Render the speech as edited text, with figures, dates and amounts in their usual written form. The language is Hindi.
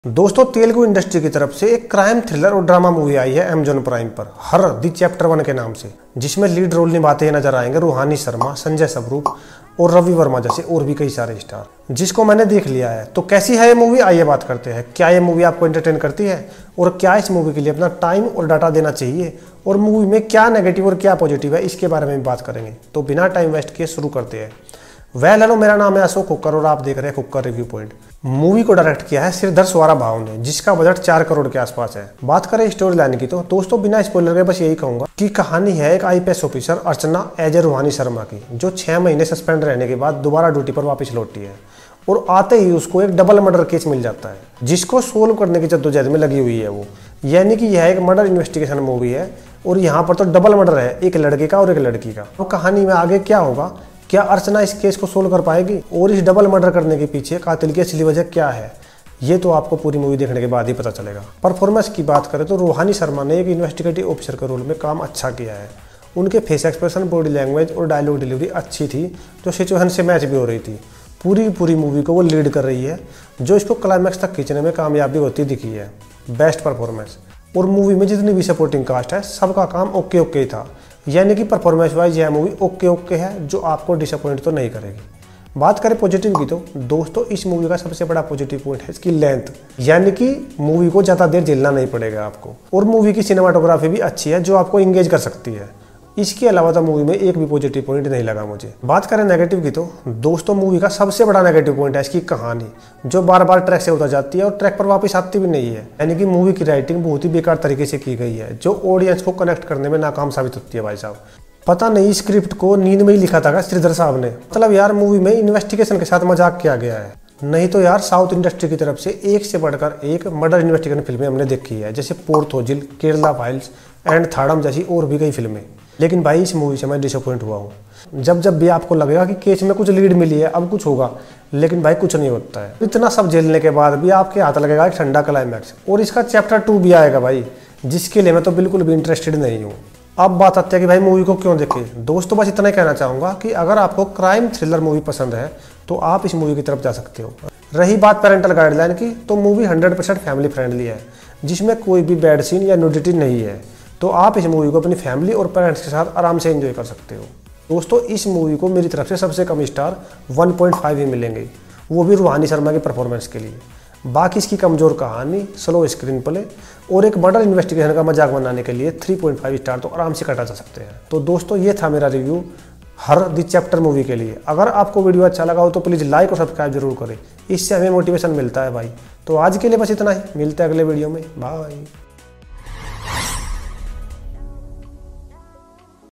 दोस्तों तेलुगु इंडस्ट्री की तरफ से एक क्राइम थ्रिलर और ड्रामा मूवी आई है अमेजॉन प्राइम पर हर दी चैप्टर 1 के नाम से, जिसमें लीड रोल निभाते हुए नजर आएंगे रूहानी शर्मा, संजय सबरूप और रवि वर्मा जैसे और भी कई सारे स्टार, जिसको मैंने देख लिया है। तो कैसी है ये मूवी, आइए बात करते हैं। क्या ये मूवी आपको एंटरटेन करती है और क्या इस मूवी के लिए अपना टाइम और डाटा देना चाहिए और मूवी में क्या नेगेटिव और क्या पॉजिटिव है, इसके बारे में भी बात करेंगे। तो बिना टाइम वेस्ट किए शुरू करते हैं। हेलो, मेरा नाम है अशोक कुक्कर और आप देख रहे हैं कुक्कर रिव्यू पॉइंट। मूवी को डायरेक्ट किया है श्रीधर स्वारा भाव ने, जिसका बजट 4 करोड़ के आसपास है। बात करें स्टोरी लाइन की तो दोस्तों बिना स्पॉइलर के बस यही कहूंगा कि कहानी है एक IPS officer Archana as a Ruhani Sharma की, जो 6 महीने सस्पेंड रहने के बाद दोबारा ड्यूटी पर वापस लौटती है और आते ही उसको एक डबल मर्डर केस मिल जाता है, जिसको सोल्व करने की जद्दोजहद में लगी हुई है वो। यानी कि यह एक मर्डर इन्वेस्टिगेशन मूवी है और यहाँ पर तो डबल मर्डर है, एक लड़के का और एक लड़की का। तो कहानी में आगे क्या होगा, क्या अर्चना इस केस को सोल्व कर पाएगी और इस डबल मर्डर करने के पीछे कातिल की असली वजह क्या है, ये तो आपको पूरी मूवी देखने के बाद ही पता चलेगा। परफॉर्मेंस की बात करें तो रूहानी शर्मा ने एक इन्वेस्टिगेटिव ऑफिसर के रोल में काम अच्छा किया है। उनके फेस एक्सप्रेशन, बॉडी लैंग्वेज और डायलॉग डिलीवरी अच्छी थी, जो सिचुएशन से मैच भी हो रही थी। पूरी मूवी को वो लीड कर रही है, जो इसको क्लाइमैक्स तक खींचने में कामयाबी होती दिखी है। Best performance. और मूवी में जितनी भी सपोर्टिंग कास्ट है सबका काम ओके था, यानी कि परफॉर्मेंस वाइज यह मूवी ओके है, जो आपको डिसअपॉइंट तो नहीं करेगी। बात करें पॉजिटिव की तो दोस्तों इस मूवी का सबसे बड़ा पॉजिटिव पॉइंट है इसकी लेंथ, यानी कि मूवी को ज़्यादा देर झेलना नहीं पड़ेगा आपको। और मूवी की सिनेमाटोग्राफी भी अच्छी है, जो आपको इंगेज कर सकती है। इसके अलावा तो मूवी में एक भी पॉजिटिव पॉइंट नहीं लगा मुझे। बात करें नेगेटिव की तो दोस्तों मूवी का सबसे बड़ा नेगेटिव पॉइंट है इसकी कहानी, जो बार बार ट्रैक से उतर जाती है और ट्रैक पर वापस आती भी नहीं है। यानी कि मूवी की राइटिंग बहुत ही बेकार तरीके से की गई है, जो ऑडियंस को कनेक्ट करने में नाकाम साबित होती है। भाई साहब पता नहीं स्क्रिप्ट को नींद में ही लिखा था श्रीधर साहब ने। मतलब यार मूवी में इन्वेस्टिगेशन के साथ मजाक किया गया है। नहीं तो यार साउथ इंडस्ट्री की तरफ से एक से बढ़कर एक मर्डर इन्वेस्टिगेशन फिल्में हमने देखी है, जैसे पोर्थोजिल, केरला फाइल्स एंड थाड़म जैसी और भी कई फिल्में। लेकिन भाई इस मूवी से मैं डिसअपॉइंट हुआ हूँ। जब भी आपको लगेगा कि केस में कुछ लीड मिली है, अब कुछ होगा, लेकिन भाई कुछ नहीं होता है। इतना सब झेलने के बाद भी आपके हाथ लगेगा एक ठंडा क्लाइमैक्स, और इसका चैप्टर 2 भी आएगा भाई, जिसके लिए मैं तो बिल्कुल भी इंटरेस्टेड नहीं हूँ। अब बात आती है कि भाई मूवी को क्यों देखें। दोस्तों बस इतना ही कहना चाहूँगा कि अगर आपको क्राइम थ्रिलर मूवी पसंद है तो आप इस मूवी की तरफ जा सकते हो। रही बात पेरेंटल गाइडलाइन की, तो मूवी 100% फैमिली फ्रेंडली है, जिसमें कोई भी बैड सीन या न्यूडिटी नहीं है। तो आप इस मूवी को अपनी फैमिली और पेरेंट्स के साथ आराम से एंजॉय कर सकते हो। दोस्तों इस मूवी को मेरी तरफ से सबसे कम स्टार 1.5 ही मिलेंगे, वो भी रूहानी शर्मा की परफॉर्मेंस के लिए। बाकी इसकी कमजोर कहानी, स्लो स्क्रीन प्ले और एक मर्डर इन्वेस्टिगेशन का मजाक बनाने के लिए 3.5 स्टार तो आराम से कटा जा सकते हैं। तो दोस्तों ये था मेरा review her the chapter movie के लिए। अगर आपको वीडियो अच्छा लगा हो तो प्लीज़ लाइक और सब्सक्राइब जरूर करें, इससे हमें मोटिवेशन मिलता है भाई। तो आज के लिए बस इतना ही, मिलते हैं अगले वीडियो में, बाय।